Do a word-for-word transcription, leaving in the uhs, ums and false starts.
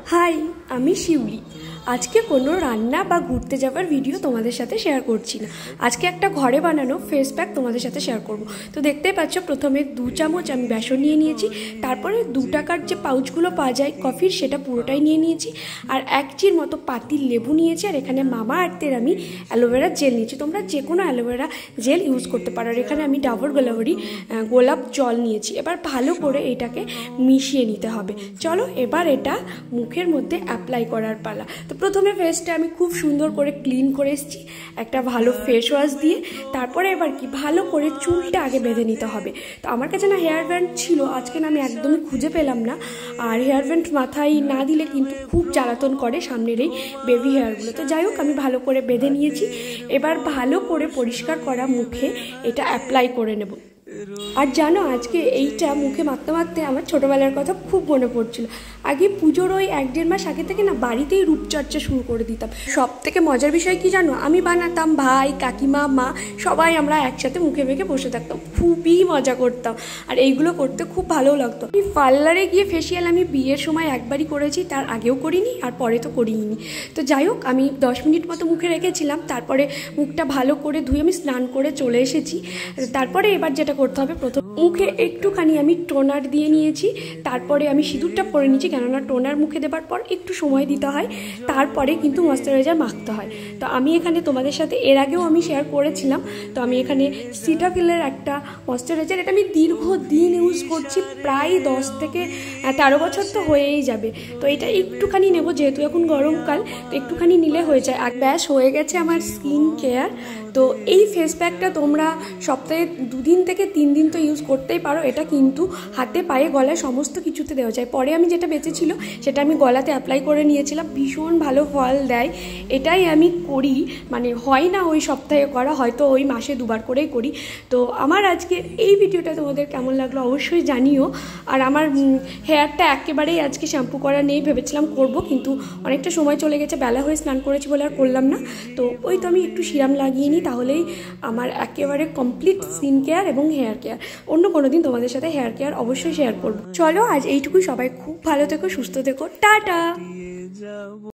High, আমি শিউলি। আজকে কোনো রান্না বা ঘুরতে যাওয়ার ভিডিও তোমাদের সাথে শেয়ার করছি না। আজকে একটা ঘরে বানানো ফেস প্যাক তোমাদের সাথে শেয়ার করব। তো দেখতেই পাচ্ছ, প্রথমে দু চামচ আমি বেসন নিয়ে নিয়েছি, তারপরে দু টাকার যে পাউচগুলো পাওয়া যায় কফির, সেটা পুরোটাই নিয়ে নিয়েছি, আর এক চির মতো পাতিল লেবু নিয়েছি, আর এখানে মামা আর্থের আমি অ্যালোভেরা জেল নিয়েছি। তোমরা যে কোনো অ্যালোভেরা জেল ইউজ করতে পারো। আর এখানে আমি ডাবর গোলাভরি গোলাপ জল নিয়েছি। এবার ভালো করে এটাকে মিশিয়ে নিতে হবে। চলো এবার এটা মুখের মধ্যে অ্যাপ্লাই করার পালা। তো প্রথমে ফেসটা আমি খুব সুন্দর করে ক্লিন করে এসেছি একটা ভালো ফেস ওয়াশ দিয়ে। তারপরে এবার কি ভালো করে চুলটা আগে বেঁধে নিতে হবে। তো আমার কাছে না হেয়ার ব্যান্ড ছিল, আজকে না আমি একদমই খুঁজে পেলাম না। আর হেয়ার ব্যান্ড মাথায় না দিলে কিন্তু খুব জ্বালাতন করে সামনের এই বেবি হেয়ারগুলো। তো যাই হোক, আমি ভালো করে বেঁধে নিয়েছি। এবার ভালো করে পরিষ্কার করা মুখে এটা অ্যাপ্লাই করে নেব। আর জানো, আজকে এইটা মুখে মাখতে মাখতে আমার ছোটোবেলার কথা খুব মনে পড়ছিল। আগে পুজোর ওই এক দেড় মাস আগে থেকে না বাড়িতেই রূপচর্চা শুরু করে দিতাম। সব থেকে মজার বিষয় কি জানো, আমি বানাতাম, ভাই কাকিমা মা সবাই আমরা একসাথে মুখে মেখে বসে থাকতাম, খুবই মজা করতাম। আর এইগুলো করতে খুব ভালো লাগতো। এই পার্লারে গিয়ে ফেসিয়াল আমি বিয়ের সময় একবারই করেছি, তার আগেও করিনি আর পরে তো করিনি। তো যাই হোক, আমি দশ মিনিট মতো মুখে রেখেছিলাম, তারপরে মুখটা ভালো করে ধুয়ে আমি স্নান করে চলে এসেছি। তারপরে এবার যেটা করতে হবে, প্রথম মুখে একটুখানি আমি টোনার দিয়ে নিয়েছি, তারপরে আমি সিঁদুরটা পরে নিয়েছি, কেননা টোনার মুখে দেবার পর একটু সময় দিতে হয়, তারপরে কিন্তু ময়েশ্চারাইজার মাখতে হয়। তো আমি এখানে তোমাদের সাথে এর আগেও আমি শেয়ার করেছিলাম। তো আমি এখানে সিটাফিলের একটা ময়েশ্চারাইজার, এটা আমি দীর্ঘদিন ইউজ করছি, প্রায় দশ থেকে তেরো বছর তো হয়েই যাবে। তো এটা একটুখানি নেব, যেহেতু এখন গরমকাল, তো একটুখানি নিলে হয়ে যায়। আর ব্যাস হয়ে গেছে আমার স্কিন কেয়ার। তো এই ফেস প্যাকটা তোমরা সপ্তাহে দুদিন থেকে তিন দিন তো ইউজ করতেই পারো। এটা কিন্তু হাতে পায়ে গলায় সমস্ত কিছুতে দেওয়া যায়। পরে আমি যেটা বেঁচেছিল সেটা আমি গলাতে অ্যাপ্লাই করে নিয়েছিলাম, ভীষণ ভালো ফল দেয়। এটাই আমি করি, মানে হয় না ওই সপ্তাহে করা, হয়তো ওই মাসে দুবার করেই করি। তো আমার আজকে এই ভিডিওটা তোমাদের কেমন লাগলো অবশ্যই জানিও। আর আমার হেয়ারটা একেবারেই আজকে শ্যাম্পু করা নেই, ভেবেছিলাম করব, কিন্তু অনেকটা সময় চলে গেছে, বেলা হয়ে স্নান করেছি বলে আর করলাম না। তো ওই তো আমি একটু সিরাম লাগিয়ে নিই, তাহলেই আমার একেবারে কমপ্লিট স্কিন কেয়ার এবং হেয়ার কেয়ার। অন্য কোনো দিন তোমাদের সাথে হেয়ার কেয়ার অবশ্যই শেয়ার করবো। চলো আজ এইটুকুই, সবাই খুব ভালো থেকো, সুস্থ থেকো, টাটা।